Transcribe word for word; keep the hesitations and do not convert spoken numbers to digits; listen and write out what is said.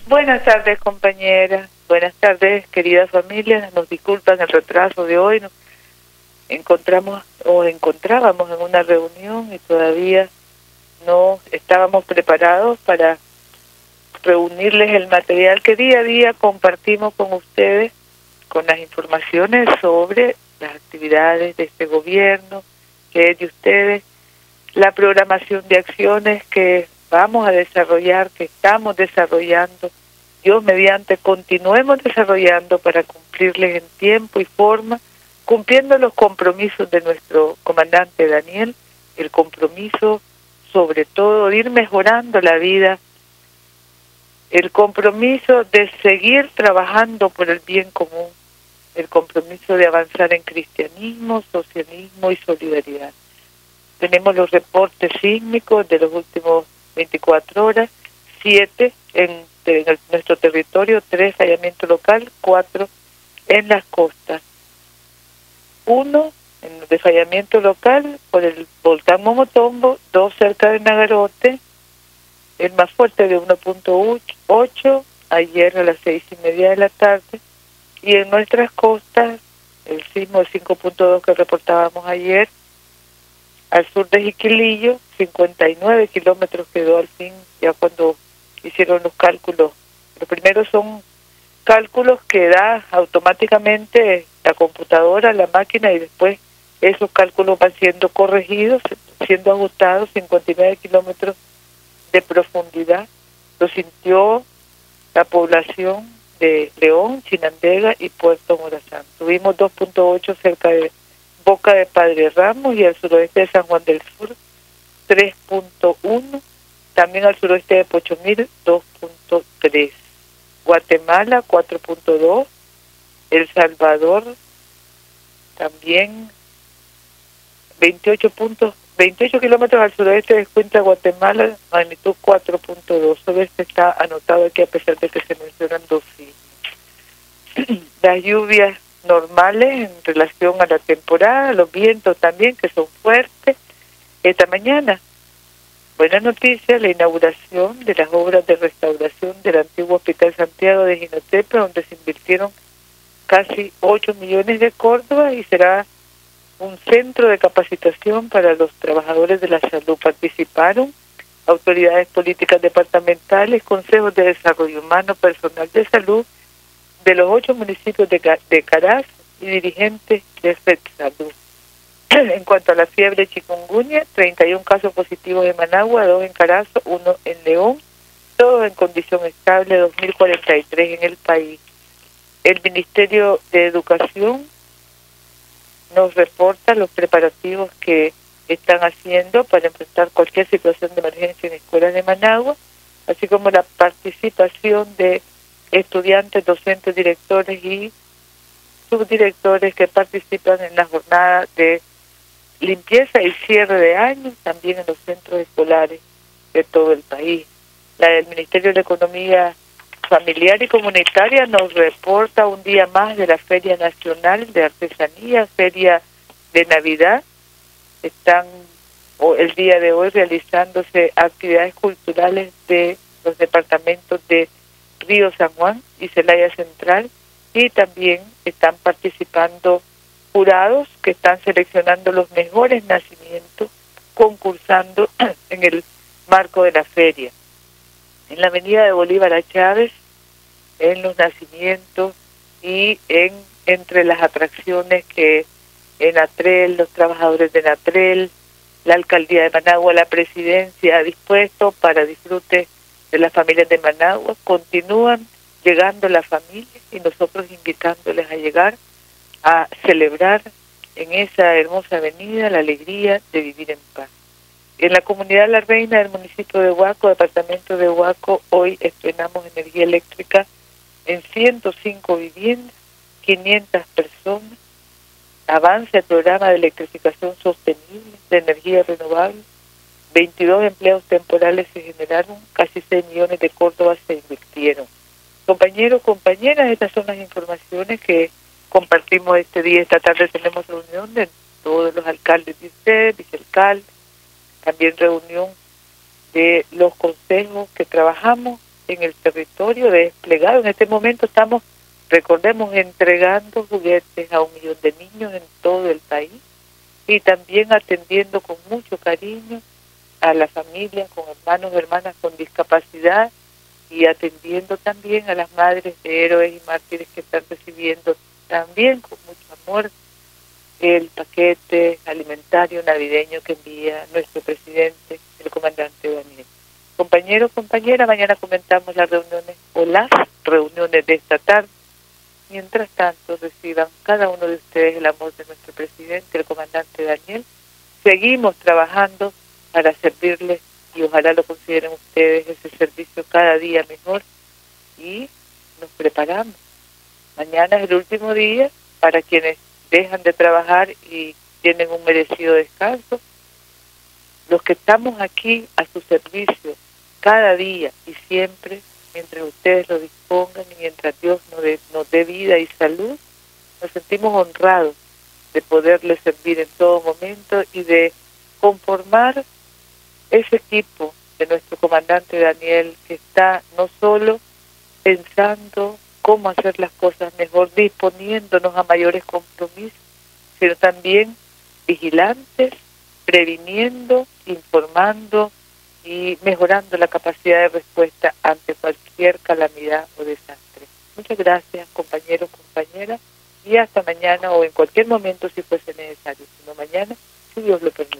Buenas tardes, compañeras. Buenas tardes, queridas familias. Nos disculpan el retraso de hoy. Nos encontramos o encontrábamos en una reunión y todavía no estábamos preparados para reunirles el material que día a día compartimos con ustedes, con las informaciones sobre las actividades de este gobierno, que es de ustedes, la programación de acciones que vamos a desarrollar, que estamos desarrollando, Dios mediante continuemos desarrollando para cumplirles en tiempo y forma, cumpliendo los compromisos de nuestro comandante Daniel, el compromiso sobre todo de ir mejorando la vida, el compromiso de seguir trabajando por el bien común, el compromiso de avanzar en cristianismo, socialismo y solidaridad. Tenemos los reportes sísmicos de los últimos veinticuatro horas, siete en, en el, nuestro territorio, tres fallamiento local, cuatro en las costas. Uno en de fallamiento local por el volcán Momotombo, dos cerca de Nagarote, el más fuerte de uno punto ocho, ayer a las seis y media de la tarde, y en nuestras costas, el sismo de cinco punto dos que reportábamos ayer, al sur de Jiquilillo, cincuenta y nueve kilómetros quedó al fin, ya cuando hicieron los cálculos. Los primeros son cálculos que da automáticamente la computadora, la máquina, y después esos cálculos van siendo corregidos, siendo ajustados, cincuenta y nueve kilómetros de profundidad. Lo sintió la población de León, Chinandega y Puerto Morazán. Tuvimos dos punto ocho cerca de Boca de Padre Ramos y al suroeste de San Juan del Sur, tres punto uno, también al suroeste de Pochomil, dos punto tres, Guatemala, cuatro punto dos, El Salvador, también veintiocho puntos, veintiocho kilómetros al suroeste de Cuenca, Guatemala, magnitud cuatro punto dos. Sobre este está anotado aquí a pesar de que se mencionan dos sismos. Las lluvias normales en relación a la temporada, los vientos también que son fuertes. Esta mañana, buena noticia, la inauguración de las obras de restauración del antiguo Hospital Santiago de Jinotepe, donde se invirtieron casi ocho millones de Córdoba y será un centro de capacitación para los trabajadores de la salud. Participaron autoridades políticas departamentales, consejos de desarrollo humano, personal de salud de los ocho municipios de, de Caraz y dirigentes de FedSalud. En cuanto a la fiebre chikungunya, treinta y uno casos positivos en Managua, dos en Carazo, uno en León, todos en condición estable, dos mil cuarenta y tres en el país. El Ministerio de Educación nos reporta los preparativos que están haciendo para enfrentar cualquier situación de emergencia en escuelas de Managua, así como la participación de estudiantes, docentes, directores y subdirectores que participan en la jornada de limpieza y cierre de año, también en los centros escolares de todo el país. La del Ministerio de Economía Familiar y Comunitaria nos reporta un día más de la Feria Nacional de Artesanía, Feria de Navidad. Están o el día de hoy realizándose actividades culturales de los departamentos de Río San Juan y Celaya Central, y también están participando jurados que están seleccionando los mejores nacimientos, concursando en el marco de la feria. En la avenida de Bolívar a Chávez, en los nacimientos y en entre las atracciones que en Natrel, los trabajadores de Natrel, la alcaldía de Managua, la presidencia ha dispuesto para disfrute de las familias de Managua. Continúan llegando las familias y nosotros invitándoles a llegar a celebrar en esa hermosa avenida la alegría de vivir en paz. En la comunidad La Reina del municipio de Huaco, departamento de Huaco, hoy estrenamos energía eléctrica en ciento cinco viviendas, quinientas personas, avance el programa de electrificación sostenible de energía renovable, veintidós empleos temporales se generaron, casi seis millones de córdobas se invirtieron. Compañeros, compañeras, estas son las informaciones que compartimos este día. Esta tarde tenemos reunión de todos los alcaldes de ustedes, vicealcaldes, también reunión de los consejos que trabajamos en el territorio desplegado. En este momento estamos, recordemos, entregando juguetes a un millón de niños en todo el país y también atendiendo con mucho cariño a las familias con hermanos y hermanas con discapacidad y atendiendo también a las madres de héroes y mártires que están recibiendo también con mucho amor el paquete alimentario navideño que envía nuestro presidente, el comandante Daniel. Compañeros, compañeras, mañana comentamos las reuniones o las reuniones de esta tarde. Mientras tanto, reciban cada uno de ustedes el amor de nuestro presidente, el comandante Daniel. Seguimos trabajando para servirles y ojalá lo consideren ustedes ese servicio cada día mejor y nos preparamos. Mañana es el último día para quienes dejan de trabajar y tienen un merecido descanso. Los que estamos aquí a su servicio cada día y siempre, mientras ustedes lo dispongan y mientras Dios nos dé, nos dé vida y salud, nos sentimos honrados de poderles servir en todo momento y de conformar ese equipo de nuestro comandante Daniel, que está no solo pensando cómo hacer las cosas mejor, disponiéndonos a mayores compromisos, sino también vigilantes, previniendo, informando y mejorando la capacidad de respuesta ante cualquier calamidad o desastre. Muchas gracias, compañeros, compañeras, y hasta mañana o en cualquier momento si fuese necesario, sino mañana, si Dios lo permite.